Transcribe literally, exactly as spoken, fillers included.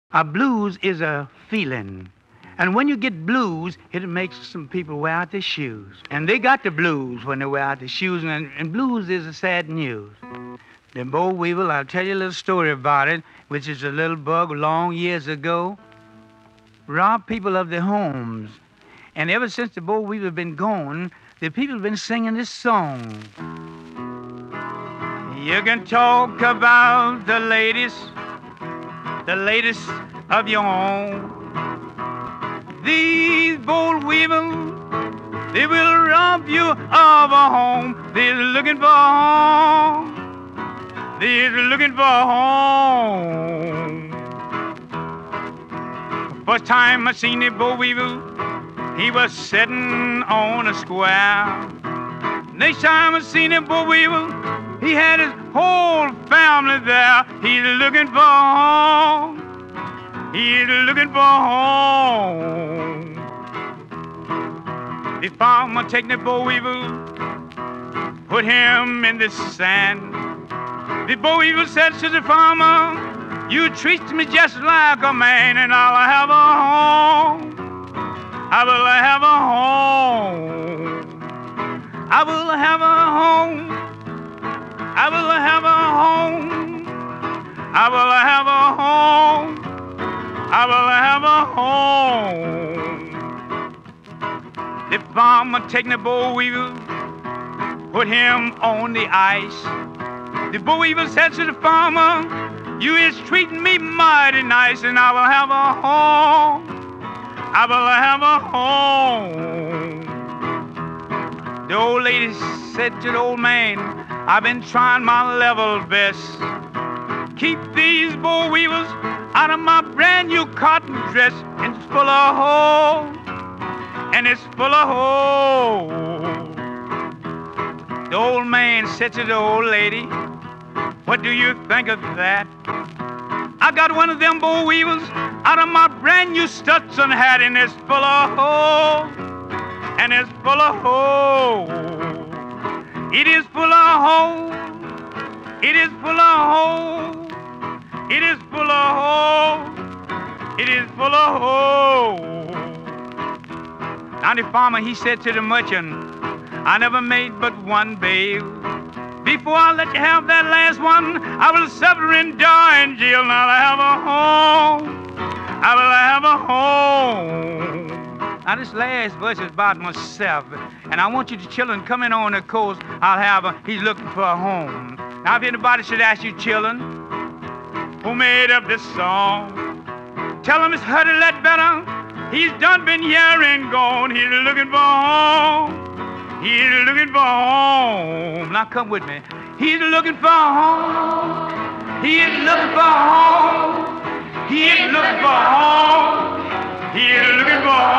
A blues is a feeling. And when you get blues, it makes some people wear out their shoes. And they got the blues when they wear out their shoes, and, and blues is a sad news. Then Bo Weevil, I'll tell you a little story about it, which is a little bug long years ago, robbed people of their homes. And ever since the Bo Weevil been gone, the people have been singing this song. You can talk about the latest, the latest of your own. These bold weevils, they will rob you of a home. They're looking for a home. They're looking for a home. First time I seen the bold weevil, he was sitting on a square. Next time I seen the bold weevil, he had his whole family there. He's looking for a home. He's looking for home. The farmer take the boll weevil, put him in the sand. The boll weevil said to the farmer, you treat me just like a man, and I'll have a home. I will have a home. I will have a home. I will have a home. I will have a home. I will have a home. The farmer taking the boll weevil, put him on the ice. The boll weevil said to the farmer, you is treating me mighty nice, and I will have a home. I will have a home. The old lady said to the old man, I've been trying my level best. Keep these boll weevils out of my brand new cotton dress, and it's full of holes, and it's full of holes. The old man said to the old lady, what do you think of that? I got one of them boll weevils out of my brand new Stetson hat, and it's full of holes, and it's full of holes. It is full of holes. It is full of holes. It is full of holes. It is full of holes. Now the farmer, he said to the merchant, I never made but one babe. Before I let you have that last one, I will suffer and die in jail. Now I have a home. I will have a home. Now this last verse is about myself, and I want you to children come in on the coast. I'll have a, he's looking for a home. Now if anybody should ask you children, who made up this song? Tell him it's Huddy Ledbetter. He's done been here and gone. He's looking for home. He's looking for home. Now come with me. He's looking for home. He is looking for home. He is looking for home. He is looking for home.